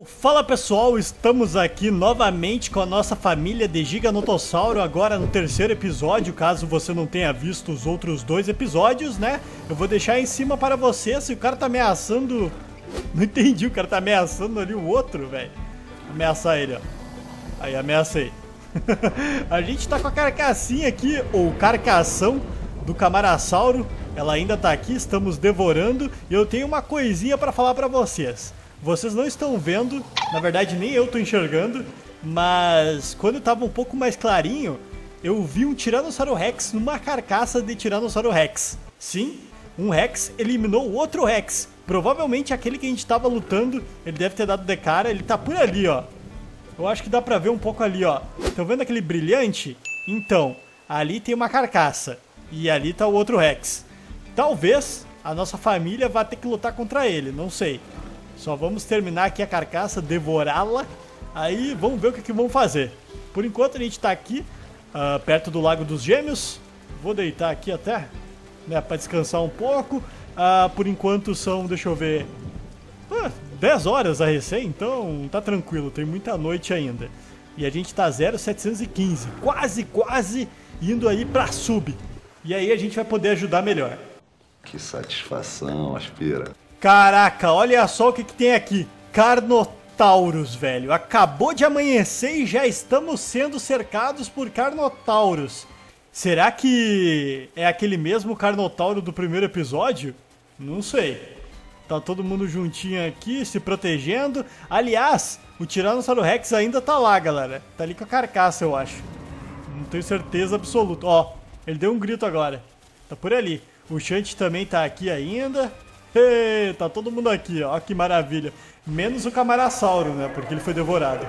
Fala pessoal, estamos aqui novamente com a nossa família de Giganotossauro, agora no terceiro episódio. Caso você não tenha visto os outros dois episódios, né, eu vou deixar em cima para você. Se o cara tá ameaçando... Não entendi, o cara tá ameaçando ali o outro, velho. Ameaçar ele, ó. Aí, ameacei. A gente tá com a carcassinha aqui, ou carcação do Camarassauro. Ela ainda tá aqui, estamos devorando. E eu tenho uma coisinha pra falar pra vocês. Vocês não estão vendo, na verdade nem eu tô enxergando, mas quando tava um pouco mais clarinho, eu vi um Tiranossauro Rex numa carcaça de Tiranossauro Rex. Sim, um Rex eliminou o outro Rex. Provavelmente aquele que a gente tava lutando, ele deve ter dado de cara, ele tá por ali, ó. Eu acho que dá pra ver um pouco ali, ó. Estão vendo aquele brilhante? Então, ali tem uma carcaça e ali tá o outro Rex. Talvez a nossa família vá ter que lutar contra ele, não sei. Só vamos terminar aqui a carcaça, devorá-la. Aí vamos ver o que vamos fazer. Por enquanto a gente tá aqui, perto do Lago dos Gêmeos. Vou deitar aqui até, né, pra descansar um pouco. Por enquanto são, deixa eu ver, 10 horas a recém, então tá tranquilo, tem muita noite ainda. E a gente tá 0,715, quase indo aí pra sub. E aí a gente vai poder ajudar melhor. Que satisfação, Aspira. Caraca, olha só o que tem aqui. Carnotaurus, velho. Acabou de amanhecer e já estamos sendo cercados por Carnotauros. Será que é aquele mesmo Carnotauro do primeiro episódio? Não sei. Tá todo mundo juntinho aqui, se protegendo. Aliás, o Tiranossauro Rex ainda tá lá, galera. Tá ali com a carcaça, eu acho. Não tenho certeza absoluta. Ó, ele deu um grito agora. Tá por ali. O Shanty também tá aqui ainda. Ei, tá todo mundo aqui, ó, que maravilha. Menos o Camarassauro, né, porque ele foi devorado.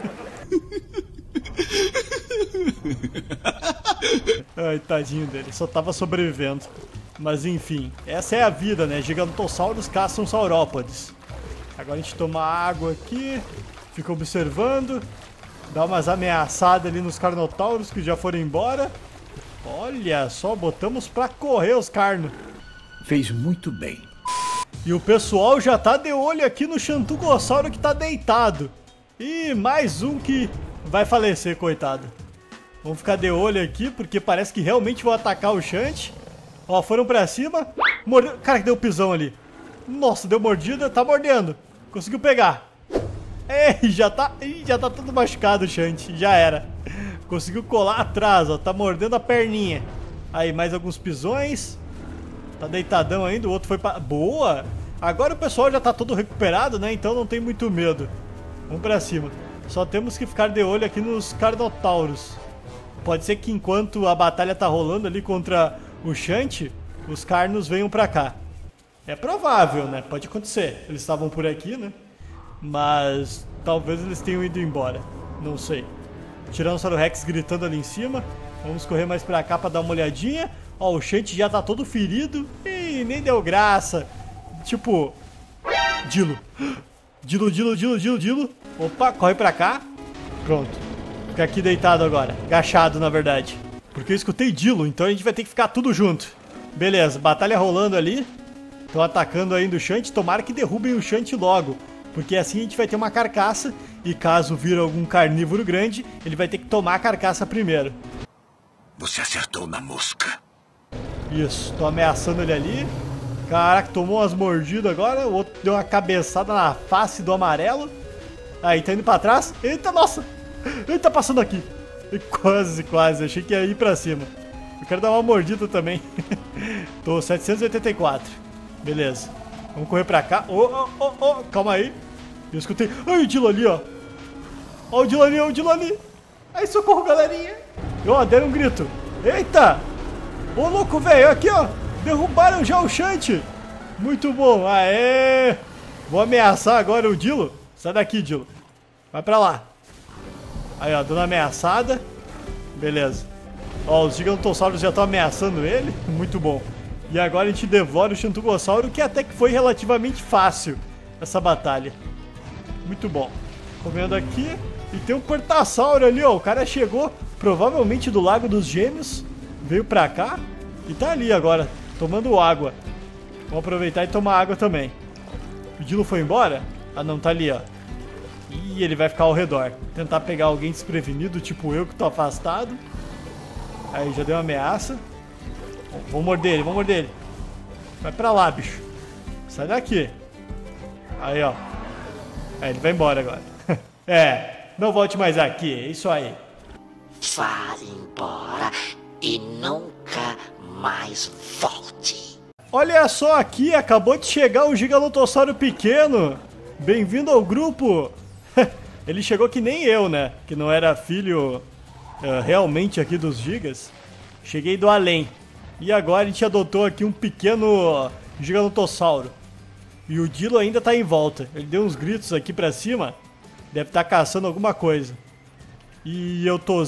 Ai, tadinho dele, só tava sobrevivendo. Mas enfim, essa é a vida, né, Gigantossauros caçam saurópodes. Agora a gente toma água aqui, fica observando, dá umas ameaçadas ali nos Carnotauros que já foram embora. Olha só, botamos pra correr os Carno. Fez muito bem. E o pessoal já tá de olho aqui no Xantugossauro que tá deitado. E mais um que vai falecer, coitado. Vamos ficar de olho aqui, porque parece que realmente vão atacar o Shanty. Ó, foram pra cima. Mordeu. Cara, que deu pisão ali. Nossa, deu mordida, tá mordendo. Conseguiu pegar. Ei, já tá todo machucado o Shanty, já era. Conseguiu colar atrás, ó, tá mordendo a perninha. Aí, mais alguns pisões. Tá deitadão ainda, o outro foi pra... Boa! Agora o pessoal já tá todo recuperado, né? Então não tem muito medo. Vamos pra cima. Só temos que ficar de olho aqui nos Carnotauros. Pode ser que enquanto a batalha tá rolando ali contra o Shanty, os Carnos venham pra cá. É provável, né? Pode acontecer. Eles estavam por aqui, né? Mas talvez eles tenham ido embora. Não sei. Tiranossauro Rex gritando ali em cima. Vamos correr mais pra cá pra dar uma olhadinha. Ó, o Shanty já tá todo ferido. Ih, nem deu graça. Tipo... Dilo. Dilo. Opa, corre pra cá. Pronto. Fica aqui deitado agora. Agachado, na verdade. Porque eu escutei Dilo, então a gente vai ter que ficar tudo junto. Beleza, batalha rolando ali. Estão atacando ainda o Shanty. Tomara que derrubem o Shanty logo. Porque assim a gente vai ter uma carcaça. E caso vir algum carnívoro grande, ele vai ter que tomar a carcaça primeiro. Você acertou na mosca. Isso, tô ameaçando ele ali. Caraca, tomou umas mordidas agora. O outro deu uma cabeçada na face do amarelo. Aí, tá indo pra trás. Eita, nossa! Ele tá passando aqui. Quase. Achei que ia ir pra cima. Eu quero dar uma mordida também. Tô 784. Beleza. Vamos correr pra cá. Calma aí. Eu escutei. Ai, o Dilo ali, ó. Ó, o Dilo ali. Aí, socorro, galerinha. Ó, deram um grito. Eita! Ô, louco, velho, aqui, ó. Derrubaram já o Shanty. Muito bom. Aê! Vou ameaçar agora o Dilo. Sai daqui, Dilo. Vai pra lá. Aí, ó, dando ameaçada. Beleza. Ó, os Gigantossauros já estão ameaçando ele. Muito bom. E agora a gente devora o Xantugossauro, que até que foi relativamente fácil essa batalha. Muito bom. Tô vendo aqui. E tem um Portassauro ali, ó. O cara chegou provavelmente do Lago dos Gêmeos. Veio pra cá e tá ali agora, tomando água. Vamos aproveitar e tomar água também. O Dilo foi embora? Ah não, tá ali, ó. E ele vai ficar ao redor. Tentar pegar alguém desprevenido, tipo eu que tô afastado. Aí já deu uma ameaça. Vamos morder ele, vamos morder ele. Vai pra lá, bicho. Sai daqui. Aí, ó. Aí ele vai embora agora. Não volte mais aqui, é isso aí. Vá embora e nunca mais volte. Olha só aqui, acabou de chegar um Giganotossauro pequeno. Bem-vindo ao grupo. Ele chegou que nem eu, né? Que não era filho realmente aqui dos gigas. Cheguei do além. E agora a gente adotou aqui um pequeno Giganotossauro. E o Dilo ainda tá em volta. Ele deu uns gritos aqui pra cima. Deve estar caçando alguma coisa. E eu tô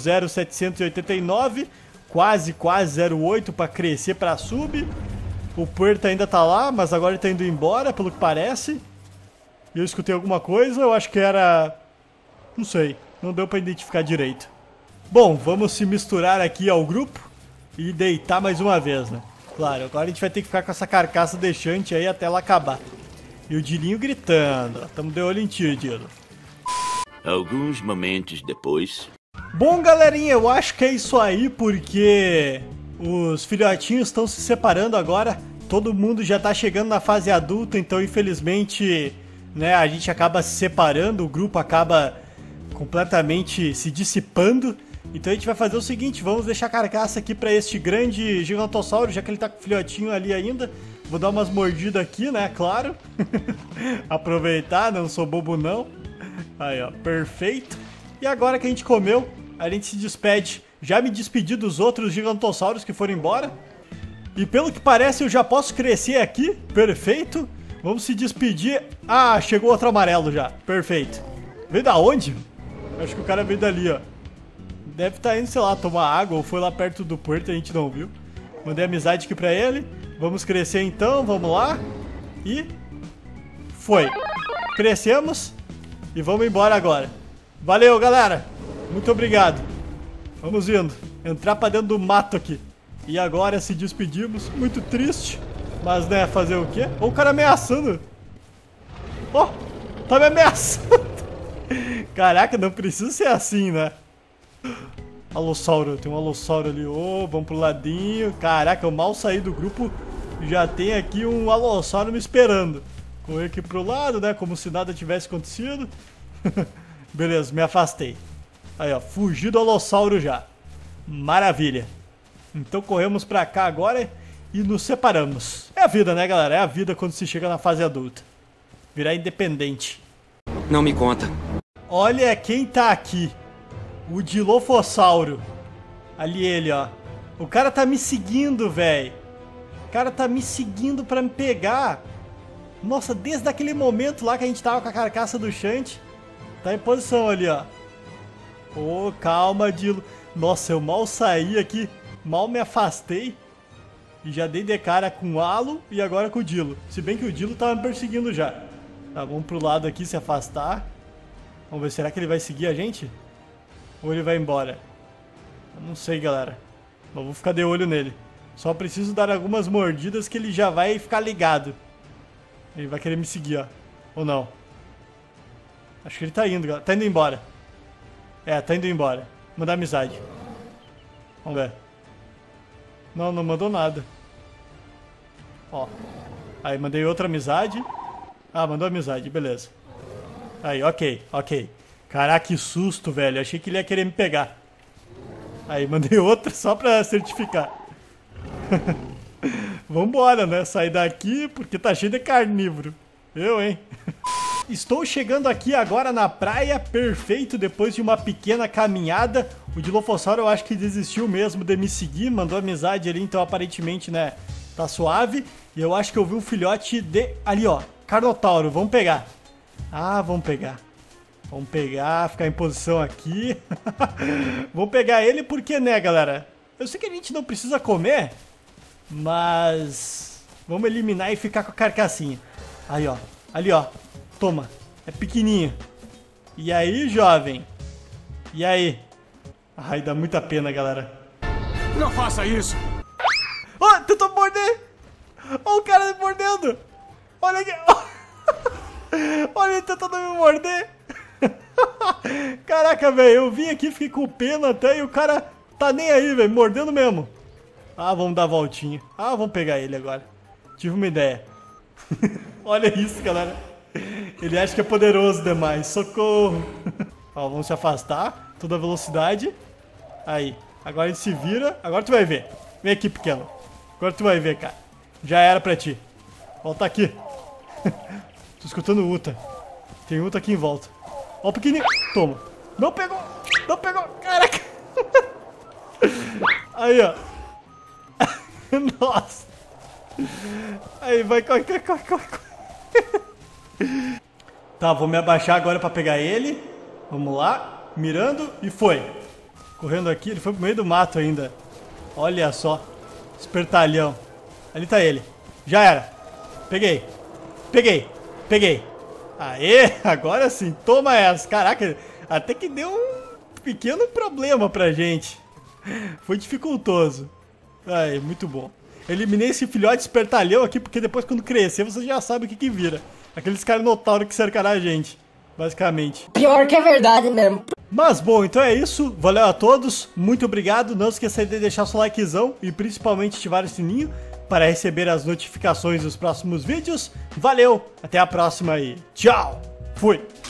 0,789. Quase 0,8 pra crescer pra sub. O Puerto ainda tá lá, mas agora ele tá indo embora, pelo que parece. E eu escutei alguma coisa, eu acho que era... Não sei, não deu pra identificar direito. Bom, vamos se misturar aqui ao grupo e deitar mais uma vez, né? Claro, agora a gente vai ter que ficar com essa carcaça deixante aí até ela acabar. E o Dilinho gritando. Tamo de olho em ti, Dilo. Alguns momentos depois... Bom, galerinha, eu acho que é isso aí, porque os filhotinhos estão se separando agora. Todo mundo já tá chegando na fase adulta, então infelizmente, né, a gente acaba se separando, o grupo acaba completamente se dissipando. Então a gente vai fazer o seguinte, vamos deixar a carcaça aqui pra este grande Gigantossauro, já que ele tá com o filhotinho ali ainda. Vou dar umas mordidas aqui, né, claro. Aproveitar, não sou bobo não. Aí, ó, perfeito. E agora que a gente comeu, a gente se despede. Já me despedi dos outros Gigantossauros que foram embora. E pelo que parece eu já posso crescer aqui, perfeito. Vamos se despedir. Ah, chegou outro amarelo já, perfeito. Veio da onde? Acho que o cara veio dali, ó. Deve estar indo, sei lá, tomar água ou foi lá perto do porto, a gente não viu. Mandei amizade aqui pra ele. Vamos crescer então, vamos lá. E... foi. Crescemos. E vamos embora agora. Valeu, galera. Muito obrigado. Vamos indo. Entrar pra dentro do mato aqui. E agora se despedimos. Muito triste. Mas, né, fazer o quê? Ó, o cara ameaçando. Ó, tá me ameaçando. Caraca, não precisa ser assim, né? Alossauro, tem um alossauro ali. Ô, vamos pro ladinho. Caraca, eu mal saí do grupo. Já tem aqui um alossauro me esperando. Correr aqui pro lado, né? Como se nada tivesse acontecido. Beleza, me afastei. Aí, ó, fugi do alossauro já. Maravilha. Então corremos pra cá agora e nos separamos. É a vida, né, galera? É a vida quando se chega na fase adulta. Virar independente. Não me conta. Olha quem tá aqui. O Dilofossauro. Ali ele, ó. O cara tá me seguindo, velho. O cara tá me seguindo pra me pegar. Nossa, desde aquele momento lá que a gente tava com a carcaça do Shanty. Tá em posição ali, ó. Ô, calma, Dilo. Nossa, eu mal saí aqui. Mal me afastei. E já dei de cara com o Alo e agora com o Dilo. Se bem que o Dilo tava me perseguindo já. Tá, vamos pro lado aqui se afastar. Vamos ver, será que ele vai seguir a gente? Ou ele vai embora? Eu não sei, galera. Mas vou ficar de olho nele. Só preciso dar algumas mordidas que ele já vai ficar ligado. Ele vai querer me seguir, ó. Ou não? Acho que ele tá indo, galera. Tá indo embora. É, tá indo embora. Mandar amizade. Vamos ver. Não, não mandou nada. Ó. Aí, mandei outra amizade. Ah, mandou amizade, beleza. Aí, ok, ok. Caraca, que susto, velho. Achei que ele ia querer me pegar. Aí, mandei outra só pra certificar. Vambora, né? Sair daqui porque tá cheio de carnívoro. Eu, hein? Estou chegando aqui agora na praia, perfeito, depois de uma pequena caminhada. O Dilofossauro eu acho que desistiu mesmo de me seguir, mandou amizade ali, então aparentemente, né, tá suave. E eu acho que eu vi um filhote de... ali, ó, Carnotauro, vamos pegar. Ah, vamos pegar. Vamos pegar, ficar em posição aqui. Vamos pegar ele porque, né, galera? Eu sei que a gente não precisa comer, mas vamos eliminar e ficar com a carcassinha. Aí, ó, ali, ó. Toma, é pequenininho. E aí, jovem? E aí? Ai, dá muita pena, galera. Não faça isso! Oh, tentou morder! Olha o cara me mordendo! Olha aqui! Olha ele tentando me morder! Caraca, velho, eu vim aqui, fiquei com pena até e o cara tá nem aí, velho, mordendo mesmo. Ah, vamos dar a voltinha. Ah, vamos pegar ele agora. Tive uma ideia. Olha isso, galera. Ele acha que é poderoso demais. Socorro. Ó, vamos se afastar. Toda a velocidade. Aí. Agora a gente se vira. Agora tu vai ver. Vem aqui, pequeno. Agora tu vai ver, cara. Já era pra ti. Volta aqui. Tô escutando Uta. Tem Uta aqui em volta. Ó o pequenininho. Toma. Não pegou. Não pegou. Caraca. Aí, ó. Nossa. Aí, vai, corre. Tá, vou me abaixar agora pra pegar ele. Vamos lá. Mirando e foi. Correndo aqui, ele foi pro meio do mato ainda. Olha só. Espertalhão. Ali tá ele. Já era. Peguei. Aê, agora sim. Toma essa. Caraca, até que deu um pequeno problema pra gente. Foi dificultoso. Aí, muito bom. Eliminei esse filhote de espertalhão aqui, porque depois quando crescer você já sabe o que vira. Aqueles caras notários que cercarão a gente, basicamente. Pior que é verdade mesmo. Mas bom, então é isso. Valeu a todos. Muito obrigado. Não esqueça de deixar seu likezão e principalmente ativar o sininho para receber as notificações dos próximos vídeos. Valeu, até a próxima e tchau. Fui.